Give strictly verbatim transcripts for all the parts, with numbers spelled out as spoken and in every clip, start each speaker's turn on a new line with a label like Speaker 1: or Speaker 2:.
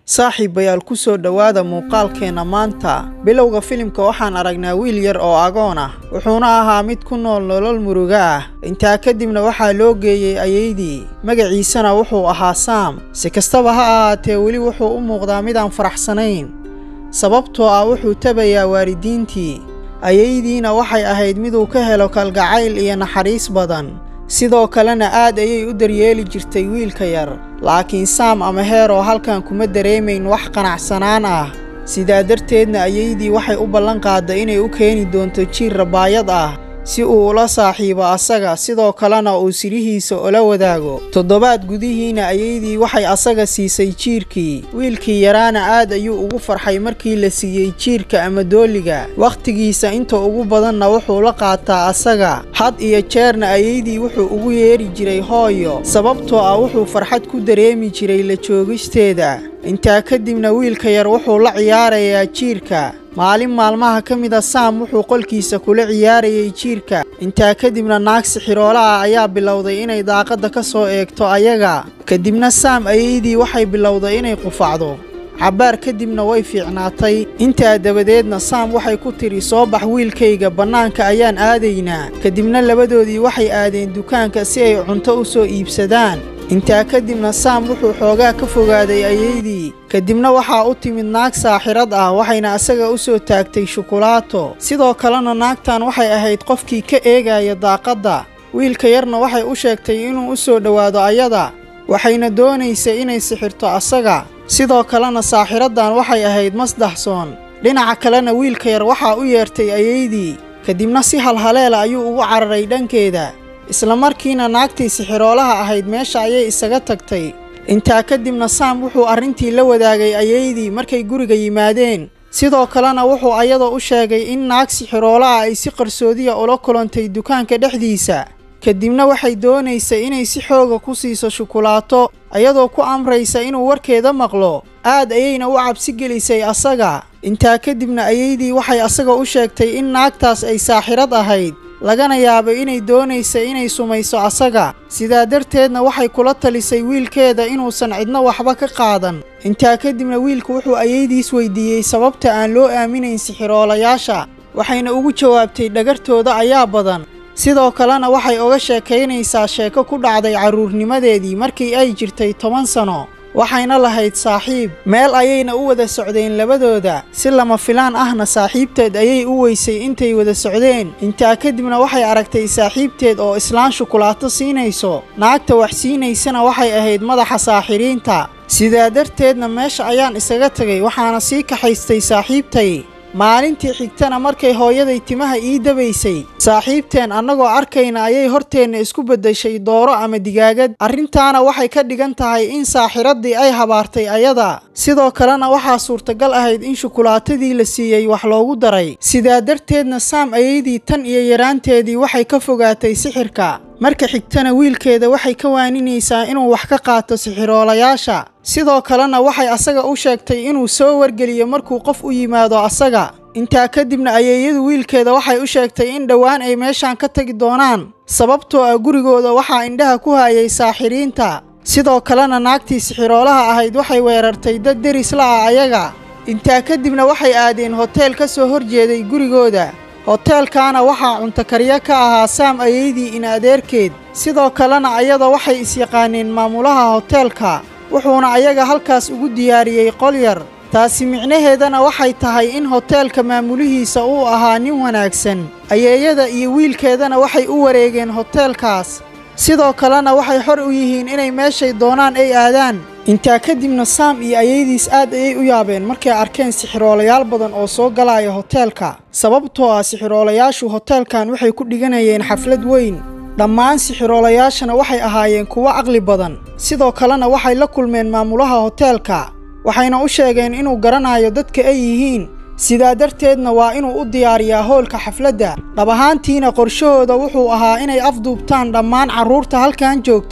Speaker 1: saaxiibayaal ku soo dhawaada muuqaalkeena maanta. bilowga filimka waxaan aragnaa wiil yar oo agoon ah, wuxuuna ahaa mid ku nool nolol muruga ah. intaa kadibna waxaa loo geeyay ayeydii, magaciisana wuxuu ahaa Sam. si kastaba ha ahaatee weli wuxuu u muuqdaa mid aan faraxsanayn, sababtoo ah wuxuu tabayaa waalidiintii. ayeydiina waxay ahayd mid uu ka helo kalgacayl iyo naxariis badan, sidoo kalena aad ayay u daryeeli jirtay wiilka yar. laakiin Sam ama Hero halkan kuma dareemayn wax qanacsanaan ah, sidaa darteedna ayeydii waxay u ballan qaaday inay u keeni doonto jiir rabaayad ah si uu ula saaxiibo asaga, sidoo kalena uu sirihiisa ula wadaago. toddobaad gudihiina ayeydii waxay asaga siisay jiirkii. wiilkii yaraana aad ayuu ugu farxay markii la siiyey jiirka ama dooliga. wakhtigiisa inta ugu badanna wuxuu la qaataa asaga, had iyo jeerna ayeydii wuxuu ugu yeeri jiray hooyo, sababtoo ah wuxuu farxad ku dareemi jiray la joogisteeda. intaa kadibna wiilka yar wuxuu la ciyaarayaa jiirka. maalin maalmaha ka mid a Sam wuxuu qolkiisa kula ciyaarayay jiirka. intaa kadibna naag sixiroole ah ayaa bilowday inay daaqadda ka soo eegto ayaga. kadibna Sam ayeydii waxay bilowday inay qufacdo. cabaar kadibna way fiicnaatay. intaa dabadeedna Sam waxay ku tiri, soo bax wiilkayga, bannaanka ayaan aadaynaa. kadibna labadoodii waxay aadeen dukaanka si ay cunto u soo iibsadaan. intaa kadibna Sam wuxuu xoogaa ka fogaaday ayeydii. kadibna waxaa u timid naag saaxirad ah, waxayna asaga u soo taagtay shukulaato. sidoo kalena naagtan waxay ahayd qofkii ka eegaya daaqadda. wiilka yarna waxay u sheegtay inuu u soo dhowaado ayada, waxayna doonaysay inay sixirto asaga. sidoo kalena saaxiraddan waxay ahayd masdaxsoon. dhinaca kalena wiilka yar waxaa u yeertay ayeydii, kadibna si halhaleela ayuu ugu cararay dhankeeda. isla markiina naagtii sixiroolaha ahayd meesha ayay isaga tagtay. intaa kadibna Sam wuxuu arrintii la wadaagay ayeydii markay guriga yimaadeen. sidoo kalena wuxuu ayada u sheegay in naag sixiroolaha ay si qarsoodiya ula kulantay dukaanka dhexdiisa. kadibna waxay doonaysay inay si xooga ku siiso shukulaato, ayadoo ku amraysa inuu warkeeda maqlo. aad ayayna u cabsi gelisay asaga. intaa kadibna ayeydii waxay asaga u sheegtay in naagtaas ay saaxirad ahayd, lagana yaabo inay doonaysa inay sumayso asaga. sidaa darteedna waxay kula talisay wiilkeeda inuusan cidna waxba ka qaadan. intaa kadibna wiilku wuxuu ayeydiis weydiiyey sababta aan loo aaminayn sixiroolayaasha, waxayna ugu jawaabtay dhagartooda ayaa badan. sidoo kalena waxay oga sheekaynaysaa sheeko ku dhacday carruurnimadeedii markii ay jirtay toban sano. waxayna lahayd saaxiib, meel ayayna u wada socdeen labadooda. si lama filaan ahna saaxiibteed ayay u weysay intay wada socdeen. intaa kadibna waxay aragtay saaxiibteed oo islaan shukulaato siinayso. naagta wax siinaysana waxay ahayd madaxa saaxiriinta. sidaa darteedna meesha ayaan isaga tagay, waxaana sii kaxaystay saaxiibtay. maalintii xigtana markay hooyaday timaha ii dabaysay, saaxiibteen annagoo arkayna ayay horteenna isku beddeshay dooro ama digaagad. arrintaana waxay ka dhigan tahay in saaxiraddii ay habaartay ayada. sidoo kalena waxaa suurtagal ahayd in shukulaatadii la siiyey wax loogu daray. sidaa darteedna Sam ayeydii tan iyo yaraanteedii waxay ka fogaatay sixirka. marka xigtana wiilkeeda waxay ka waaninaysaa inuu wax ka qaato sixiroolayaasha. sidoo kalena waxay asaga u sheegtay inuu soo wargeliyo markuu qof u yimaado asaga. intaa kadibna ayeeyadu wiilkeeda waxay u sheegtay in dhowaan ay meeshaan ka tagi doonaan, sababtoo ah gurigooda waxaa indhaha ku hayay saaxiriinta. sidoo kalena naagtii sixiroolaha ahayd waxay weerartay dad deris la ah ayaga. intaa kadibna waxay aadeen hoteel ka soo horjeeday gurigooda. hoteelkaana waxaa cunto kariyo ka ahaa Sam ayeydii in adeerkeed. sidoo kalena ayada waxay isyaqaaneen maamulaha hoteelka, wuxuuna ayaga halkaas ugu diyaariyey qol yar. taasi micnaheedana waxay tahay in hoteelka maamulihiisa uu ahaa nin wanaagsan. ayeeyada iyo wiilkeedana waxay u wareegeen hoteelkaas. sidoo kalena waxay xor u yihiin inay meeshay doonaan ay aadaan. intaa kadibna Sam iyo ayeydiis aad ayay u yaabeen markay arkeen sixiroolayaal badan oo soo galaya hoteelka, sababtoo ah sixiroolayaashu hoteelkan waxay ku dhiganayeen xaflad weyn. dhammaan sixiroolayaashana waxay ahaayeen kuwo caqli badan. sidoo kalena waxay la kulmeen maamulaha hoteelka, waxayna u sheegeen inuu garanayo dadka ay yihiin. sidaa darteedna waa inuu u diyaariyaa hoolka xafladda. dhab ahaantiina qorshahooda wuxuu ahaa inay afduubtaan dhammaan carruurta halkan joogta.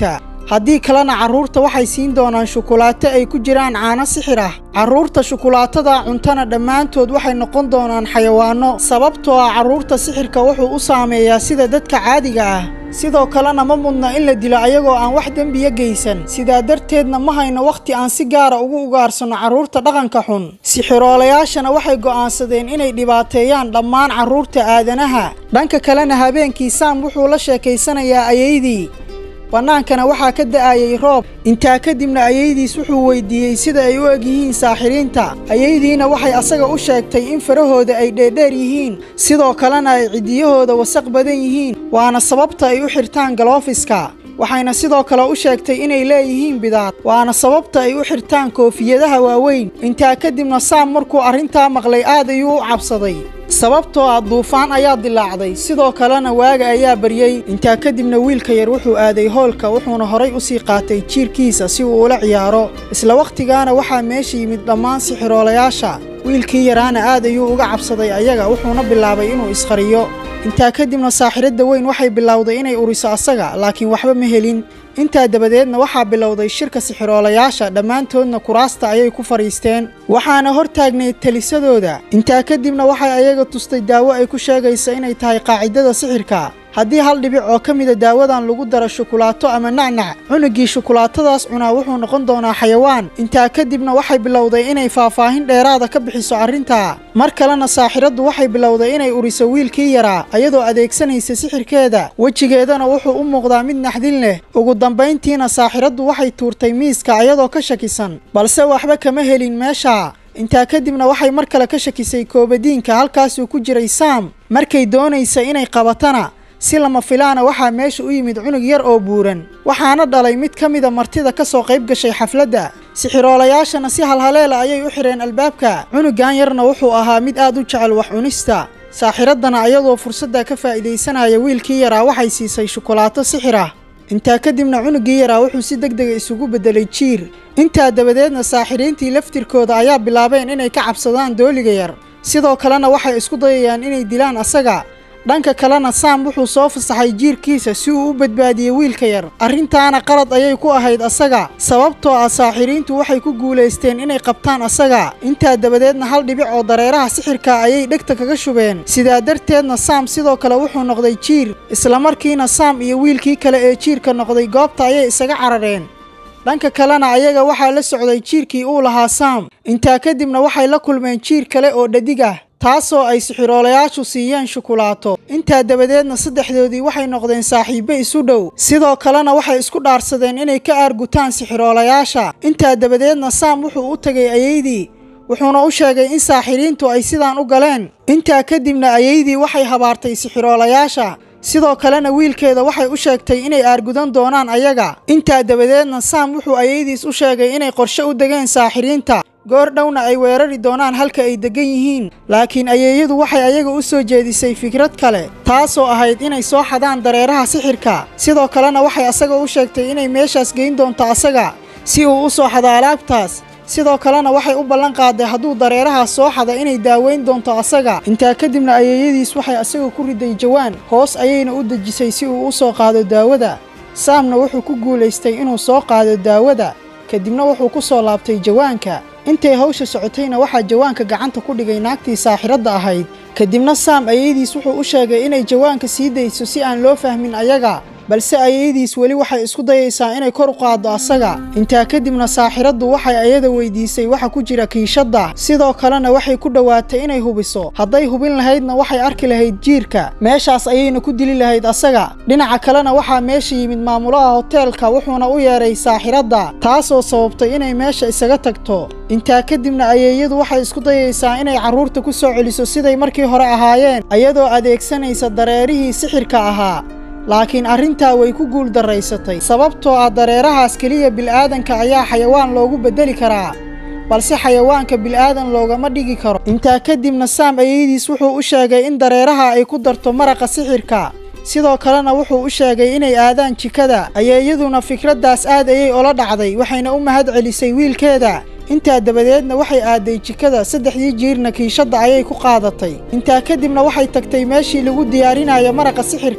Speaker 1: haddii kalena carruurta waxay siin doonaan shukulaato ay ku jiraan caano sixir ah carruurta shukulaatada cuntana dhammaantood waxay noqon doonaan xayawaano sababtoo ah carruurta sixirka wuxuu u saameeyaa sida dadka caadiga ah sidoo kalena ma mudna in la dilo ayagoo aan wax dembiya geysan sidaa darteedna ma hayno wakhti aan si gaara ugu ugaarsano carruurta dhaqanka xun sixiroolayaashana waxay go'aansadeen inay dhibaateeyaan dhammaan carruurta aadanaha dhanka kalena habeenkii saam wuxuu la sheekaysanayaa ayeydii bannaankana waxaa ka da'ayay roob intaa kadibna ayeydiis wuxuu weydiiyey sida ay u eg yihiin saaxiriinta ayeydiina waxay asaga u sheegtay in farahooda ay dheerdheer yihiin sidoo kalena ay ciddiyahooda wasaq badan yihiin waana sababta ay u xirtaan galoofiska waxayna sidoo kale u sheegtay inay leeyihiin bidaad waana sababta ay u xirtaan koofiyadaha waaweyn intaa kadibna saam markuu arrintaa maqlay aad ayuu u cabsaday sababtoo ah duufaan ayaa dilaacday sidoo kalena waaga ayaa baryey intaa kadibna wiilka yar wuxuu aaday hoolka wuxuuna horay u sii qaatay jiirkiisa si uu ula ciyaaro isla wakhtigaana waxaa meesha yimid dhammaan sixiroolayaasha wiilkii yaraana aad ayuu uga cabsaday ayaga wuxuuna bilaabay inuu isqariyo intaa kadibna saaxiradda weyn waxay bilowday inay uriso asaga laakiin waxba ma helin intaa dabadeedna waxaa bilowday shirka sixiroolayaasha dhammaantoodna kuraasta ayay ku fadhiisteen waxaana hor taagnayd talisadooda intaa kadibna waxay ayaga tustay daawo ay ku sheegaysa inay tahay qaacidada sixirka haddii hal dhibic oo ka mida daawadan lagu daro shukulaato ama nacnac cunugii shukulaatadaas cunaa wuxuu noqon doonaa xayawaan intaa kadibna waxay bilowday inay faahfaahin dheeraada ka bixiso arrintaa mar kalena saaxiraddu waxay bilowday inay uriso wiilkii yaraa ayadoo adeegsanaysa sixirkeeda wejigeedana wuxuu u muuqdaa mid naxdin leh ugu dambayntiina saaxiraddu waxay tuurtay miiska ayadoo ka shakisan balse waxba kama helin meesha intaa kadibna waxay mar kale ka shakisay koobadiinka halkaasuu ku jiray saam markay doonaysa inay qabatana si lama filaana waxaa meesha u yimid cunug yar oo buuran waxaana dhalay mid ka mida martida ka soo qayb gashay xafladda sixiroolayaashana si halhaleela ayay u xireen albaabka cunugan yarna wuxuu ahaa mid aad u jecel wax cunista saaxiraddana ayadoo fursadda ka faa'iidaysanaya wiilkii yaraa waxay siisay shukulaato sixir ah intaa kadibna cunugii yaraa wuxuu si degdega isugu beddelay jiir intaa dabadeedna saaxiriintii laftirkooda ayaa bilaabeen inay ka cabsadaan dooliga yar sidoo kalena waxay isku dayayaan inay dilaan asaga dhanka kalena saam wuxuu soo fasaxay jiirkiisa si uu u badbaadiyey wiilka yar arrintaana qalad ayay ku ahayd asaga sababtoo ah saaxiriintu waxay ku guulaysteen inay qabtaan asaga intaa dabadeedna hal dhibic oo dareeraha sixirka ayay dhegta kaga shubeen sidaa darteedna saam sidoo kale wuxuu noqday jiir islamarkiina saam iyo wiilkii kale ee jiirka noqday goobta ayay isaga carareen dhanka kalena ayaga waxaa la socday jiirkii uu lahaa saam intaa kadibna waxay la kulmeen jiir kale oo dhadig ah taasoo ay sixiroolayaashu siiyeen shukulaato intaa dabadeedna saddexdoodii waxay noqdeen saaxiibbo isu dhow sidoo kalena waxay isku dhaarsadeen inay ka aargutaan sixiroolayaasha intaa dabadeedna saam wuxuu u tagay ayeydii wuxuuna u sheegay in saaxiriintu ay sidaan u galeen intaa kadibna ayeydii waxay habaartay sixiroolayaasha sidoo kalena wiilkeeda waxay u sheegtay inay aargudan doonaan ayaga intaa dabadeedna saam wuxuu ayeydiis u sheegay inay qorshe u degeen saaxiriinta goor dhowna ay weerari doonaan halka ay degan yihiin laakiin ayeeyadu waxay ayaga u soo jeedisay fikrad kale taasoo ahayd inay soo xadaan dareeraha sixirka sidoo kalena waxay asaga u sheegtay inay meeshaas geyn doonto asaga si uu u soo xado alaabtaas sidoo kalena waxay u ballan qaaday hadduu dareerahaas soo xada inay daaweyn doonto asaga intaa kadibna ayeeyadiis waxay asaga ku riday jawaan hoos ayayna u dejisay si uu u soo qaado daawada saamna wuxuu ku guulaystay inuu soo qaado daawada kadibna wuxuu ku soo laabtay jawaanka intay hawsha socotayna waxaa jawaanka gacanta ku dhigay naagtii saaxiradda ahayd kadibna saam ayeeyadiis wuxuu u sheegay inay jawaanka sii dayso si aan loo fahmin ayaga balse ayeeyadiis weli waxay isku dayaysaa inay kor u qaaddo asaga intaa kadibna saaxiraddu waxay ayada weydiisay waxa ku jira kiishadda sidoo kalena waxay ku dhowaatay inay hubiso hadday hubin lahaydna waxay arki lahayd jiirka meeshaas ayayna ku dili lahayd asaga dhinaca kalena waxaa meesha yimid maamulaha hoteelka wuxuuna u yeeray saaxiradda taasoo sababtay inay meesha isaga tagto intaa kadibna ayeeyadu waxay isku dayaysaa inay carruurta ku soo celiso siday markii hore ahaayeen ayadoo adeegsanaysa dareerihii sixirka ahaa laakiin arrintaa way ku guul daraysatay sababtoo ah dareerahaas keliya bil'aadanka ayaa xayawaan loogu beddeli karaa balse xayawaanka bil'aadan loogama dhigi karo intaa kadibna saam ayeeyadiis wuxuu u sheegay in dareeraha ay ku darto maraqa sixirka sidoo kalena wuxuu u sheegay inay aadaan jikada ayeeyaduna fikraddaas aad ayay ola dhacday waxayna u mahad celisay wiilkeeda intaa dabadeedna waxay aaday jikada saddexdii jiirna kiishadda ayay ku qaadatay intaa kadibna waxay tagtay meeshii lagu diyaarinayo maraqa sixirka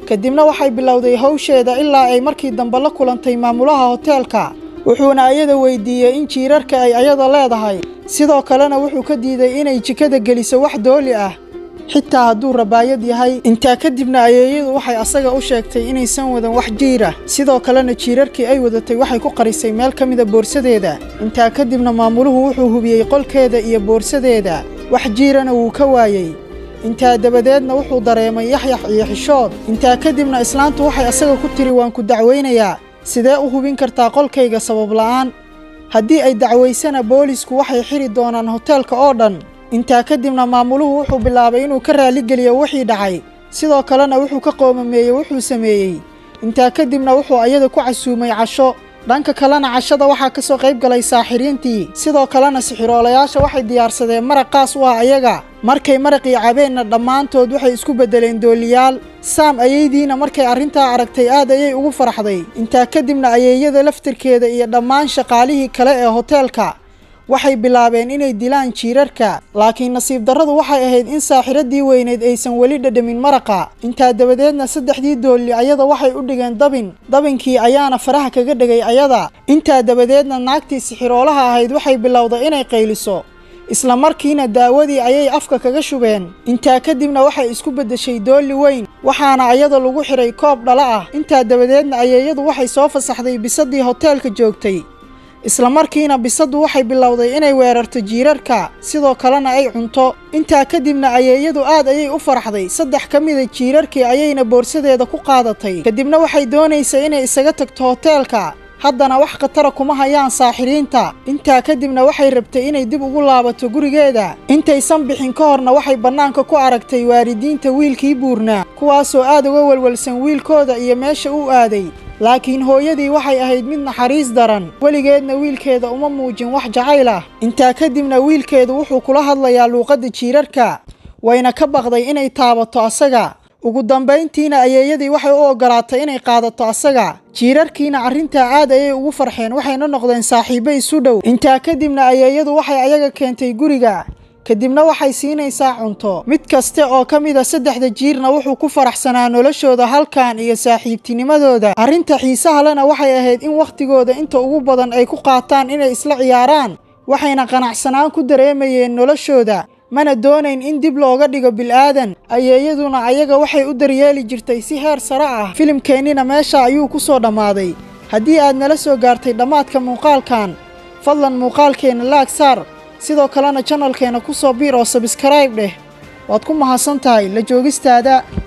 Speaker 1: kadibna waxay bilowday hawsheeda ilaa ay markii dambe la kulantay maamulaha hoteelka wuxuuna ayada weydiiyey in jiirarka ay ayada leedahay sidoo kalena wuxuu ka diiday inay jikada geliso wax dooli ah xitaa hadduu rabaayad yahay intaa kadibna ayeeyadu waxay asaga u sheegtay inaysan wadan wax jiira sidoo kalena jiirarkii ay wadatay waxay ku qarisay meel ka mida boorsadeeda intaa kadibna maamuluhu wuxuu hubiyey qolkeeda iyo boorsadeeda wax jiirana wuu ka waayey intaa dabadeedna wuxuu dareemay yaxyax iyo xishood intaa kadibna islaantu waxay asaga ku tiri waan ku dacweynayaa sidee u hubin kartaa qolkayga sabab la'aan haddii ay dacweysana boolisku waxay xiri doonaan hoteelka oo dhan intaa kadibna maamuluhu wuxuu bilaabay inuu ka raali geliyo wixii dhacay sidoo kalena wuxuu ka qoomameeyey wuxuu sameeyey intaa kadibna wuxuu ayada ku casuumay casho dhanka kalena cashada waxaa ka soo qayb galay saaxiriintii sidoo kalena sixiroolayaasha waxay diyaarsadeen maraq qaas u ah ayaga markay maraqii cabeenna dhammaantood waxay isku beddeleen dooliyaal saam ayeydiina markay arrintaa aragtay aad ayay ugu faraxday intaa kadibna ayeeyada laftirkeeda iyo dhammaan shaqaalihii kale ee hoteelka waxay bilaabeen inay dilaan jiirarka laakiin nasiib darradu waxay ahayd in saaxiradii weyneed aysan weli dhadhamin maraqa intaa dabadeedna saddexdii doolli ayada waxay u dhigeen dabin dabinkii ayaana faraha kaga dhigay ayada intaa dabadeedna naagtii sixiroolaha ahayd waxay bilowday inay qayliso isla markiina daawadii ayay afka kaga shubeen intaa kadibna waxay isku beddeshay doolli weyn waxaana ayada lagu xiray koob dhala ah intaa dabadeedna ayeeyadu waxay soo fasaxday bisadii hoteelka joogtay isla markiina bisadu waxay bilowday inay weerarto jiirarka sidoo kalena ay cunto intaa kadibna ayeeyadu aad ayay u faraxday saddex ka mida jiirarkii ayayna boorsadeeda ku qaadatay kadibna waxay doonaysay inay isaga tagto hoteelka haddana wax khatara kuma hayaan saaxiriinta intaa kadibna waxay rabtay inay dib ugu laabato gurigeeda intaysan bixin ka horna waxay bannaanka ku aragtay waalidiinta wiilkii buurnaa kuwaasoo aad uga walwalsan wiilkooda iyo meesha uu aaday laakiin hooyadii waxay ahayd mid naxariis daran weligeedna wiilkeeda uma muujin wax jacayl ah intaa kadibna wiilkeedu wuxuu kula hadlayaa luuqadda jiirarka wayna ka baqday inay taabato asaga ugu dambayntiina ayeeyadii waxay u ogolaatay inay qaadato asaga jiirarkiina arrintaa aad ayay ugu farxeen waxayna noqdeen saaxiibo isu dhow intaa kadibna ayeeyadu waxay ayaga keentay guriga kadibna waxay siinaysaa cunto mid kaste oo ka mida saddexda jiirna wuxuu ku faraxsanaa noloshooda halkan iyo saaxiibtinimadooda arrinta xiisaha lena waxay ahayd in wakhtigooda inta ugu badan ay ku qaataan inay isla ciyaaraan waxayna qanacsanaan ku dareemayeen noloshooda mana doonayn in dib looga dhigo bil'aadan ayeeyaduna ayaga waxay u daryeeli jirtay si heer sare ah filimkeennina meesha ayuu ku soo dhammaaday haddii aad nala soo gaartay dhammaadka muuqaalkan fadlan muuqaalkeenna laag saar sidoo kalena channelkeena ku soo biir oo subscribe dheh waad ku mahadsan tahay la joogistaada